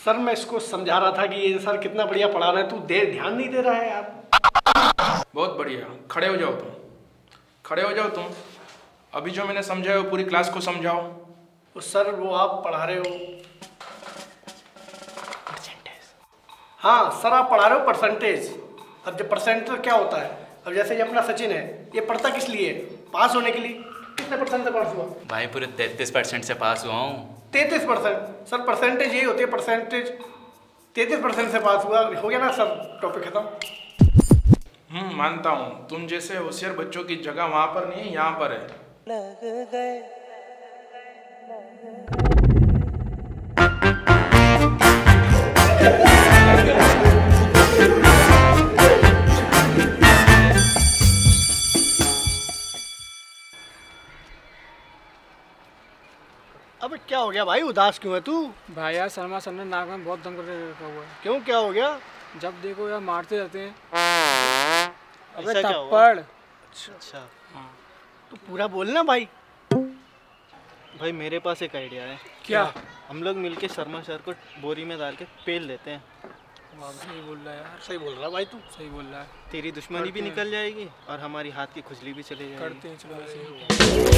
Sir मैं इसको समझा रहा था कि ये सर कितना बढ़िया पढ़ा रहे हैं, तू ध्यान नहीं दे रहा है यार। बहुत बढ़िया, खड़े हो जाओ तुम, खड़े हो जाओ तुम। अभी जो मैंने समझाया वो पूरी क्लास को समझाओ। तो सर वो आप पढ़ा रहे हो परसेंटेज। हाँ सर आप पढ़ा रहे हो परसेंटेज। अब जब परसेंटेज क्या होता है, अब जैसे ये अपना सचिन है, ये पढ़ता किस लिए? पास होने के लिए। कितने परसेंट से पास हुआ भाई? पूरे 33% से पास हुआ हूँ। 33%? सर परसेंटेज यही होती है, परसेंटेज। 33% से पास हुआ, हो गया ना सर, टॉपिक खत्म। मानता हूँ, तुम जैसे होशियार बच्चों की जगह वहाँ पर नहीं है, यहाँ पर है। लग गए अब क्या हो गया भाई, उदास क्यों है तू? भाई यार शर्मा सर ने नाक में बहुत दम करके रखा हुआ है। क्यों, क्या हो गया? जब देखो यार मारते रहते हैं। अबे क्या थप्पड़। अच्छा हाँ, तो पूरा बोलना भाई। भाई मेरे पास एक आइडिया है। क्या? हम लोग मिलके शर्मा सर को बोरी में डाल के पेल देते हैं। सही बोल रहा है यार, सही बोल रहा भाई तू। सही बोल रहा है। तेरी दुश्मनी भी निकल जाएगी और हमारी हाथ की खुजली भी चली जाएगी। करते हैं, चलो ऐसे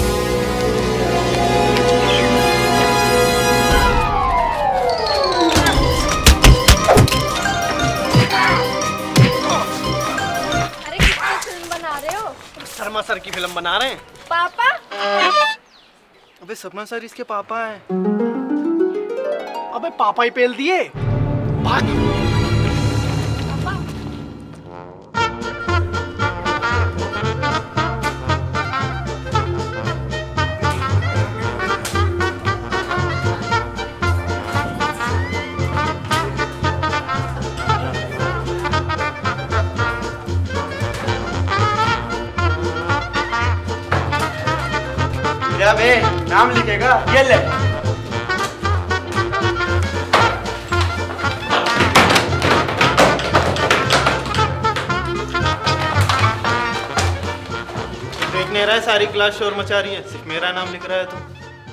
शर्मा सर की फिल्म बना रहे हैं। पापा? अबे शर्मा सर इसके पापा हैं। अबे पापा ही पेल दिए। भाग। बे नाम लिखेगा, ये ले। देख नहीं रहा है सारी क्लास शोर मचा रही है, सिर्फ मेरा नाम लिख रहा है तू।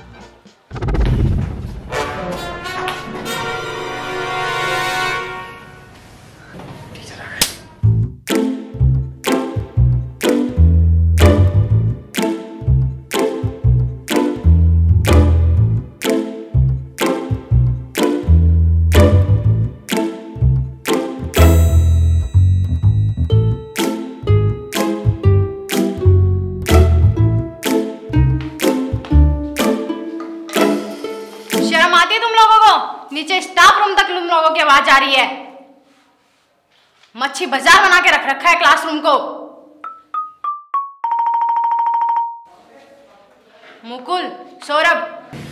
नीचे स्टाफ रूम तक तुम लोगों की आवाज आ रही है। मच्छी बाजार बना के रख रखा है क्लासरूम को। मुकुल, सौरभ,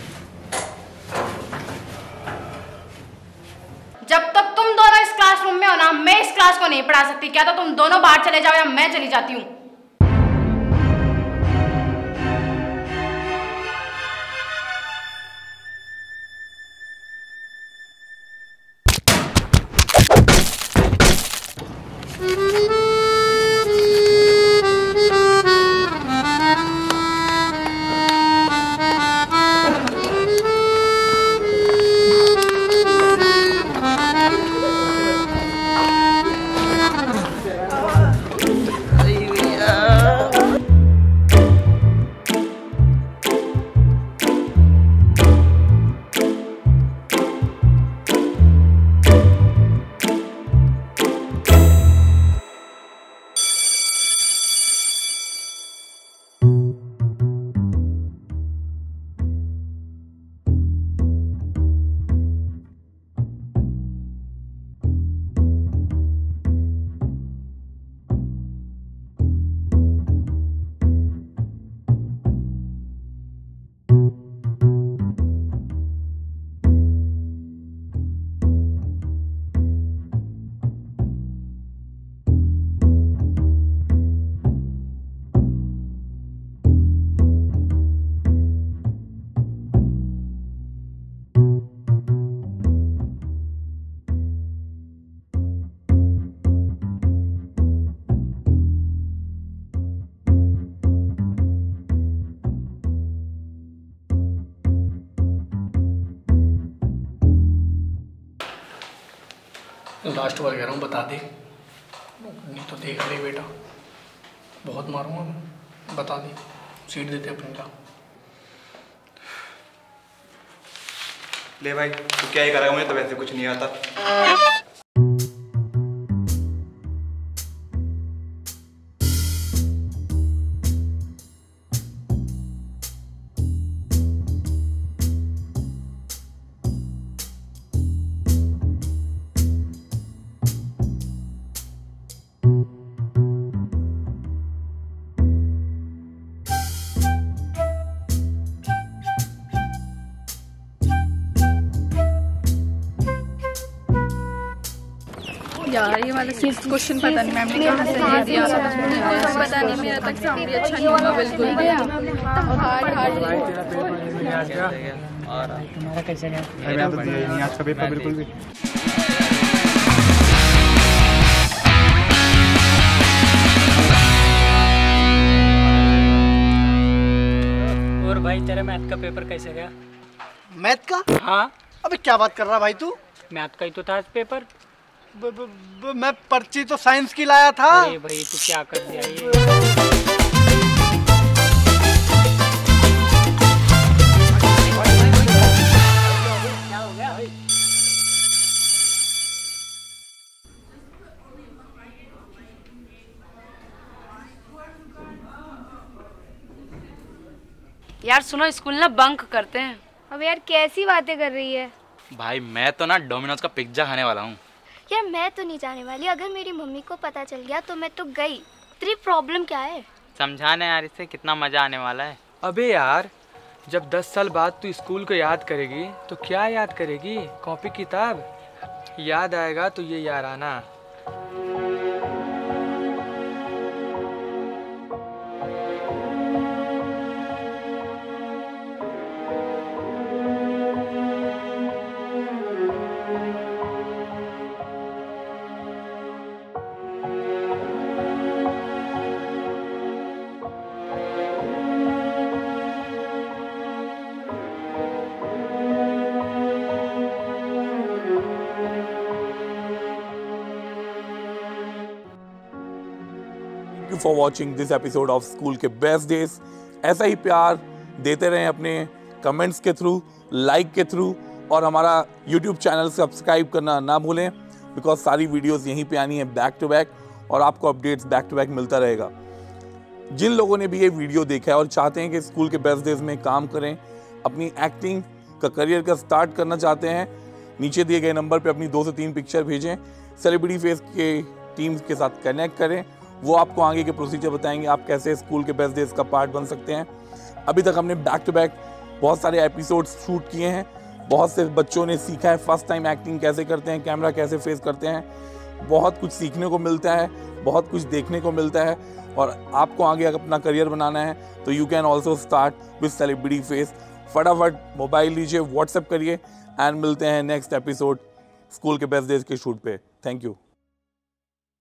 जब तक तुम दोनों इस क्लासरूम में हो ना, मैं इस क्लास को नहीं पढ़ा सकती। क्या तो तुम दोनों बाहर चले जाओ या मैं चली जाती हूँ। लास्ट बार कह रहा हूँ, बता दे, नहीं तो देख ले बेटा, बहुत मारूंगा मैं। बता दे, सीट देते अपने का। ले भाई, तू क्या ही करेगा, मुझे तो वैसे कुछ नहीं आता। यार ये वाला क्वेश्चन पता नहीं मैम ने कहाँ से ले दिया, पता नहीं, मेरा तक एग्जाम भी अच्छा नहीं हुआ बिल्कुल। तुम्हारा कैसे गया? आज का पेपर बिल्कुल भी। और भाई तेरा मैथ का पेपर कैसे गया? मैथ का? हाँ। अबे क्या बात कर रहा भाई तू? मैथ का ही तो था आज पेपर। मैं पर्ची तो साइंस की लाया था। अरे भाई तू क्या कर दिया ये? यार सुनो, स्कूल ना बंक करते हैं। अब यार कैसी बातें कर रही है? भाई मैं तो ना डोमिनोज का पिज्जा खाने वाला हूँ। यार मैं तो नहीं जाने वाली, अगर मेरी मम्मी को पता चल गया तो मैं तो गई। तेरी प्रॉब्लम क्या है? समझाना यार, इससे कितना मजा आने वाला है। अबे यार, जब 10 साल बाद तू स्कूल को याद करेगी तो क्या याद करेगी? कॉपी किताब याद आएगा तो ये यार आना। For watching this episode of school के बेस्ट डेज। ऐसा ही प्यार देते रहें अपने कमेंट्स के थ्रू, लाइक के थ्रू, और हमारा यूट्यूब चैनल सब्सक्राइब करना ना भूलें, बिकॉज सारी वीडियोस यहीं पे आनी है बैक टू बैक, और आपको अपडेट्स बैक टू बैक मिलता रहेगा। जिन लोगों ने भी ये वीडियो देखा है और चाहते हैं कि स्कूल के बेस्ट डेज में काम करें, अपनी एक्टिंग का करियर का स्टार्ट करना चाहते हैं, नीचे दिए गए नंबर पे अपनी 2 से 3 पिक्चर भेजें, सेलिब्रिटी फेस के टीम्स के साथ कनेक्ट करें, वो आपको आगे के प्रोसीजर बताएंगे आप कैसे स्कूल के बेस्ट डेज का पार्ट बन सकते हैं। अभी तक हमने बैक टू बैक बहुत सारे एपिसोड्स शूट किए हैं, बहुत से बच्चों ने सीखा है फर्स्ट टाइम एक्टिंग कैसे करते हैं, कैमरा कैसे फेस करते हैं। बहुत कुछ सीखने को मिलता है, बहुत कुछ देखने को मिलता है, और आपको आगे अपना करियर बनाना है तो you can also start with celebrity face. फटाफट मोबाइल लीजिए, व्हाट्सएप करिए, एंड मिलते हैं नेक्स्ट एपिसोड स्कूल के बेस्ट डेज के शूट पे। Thank you.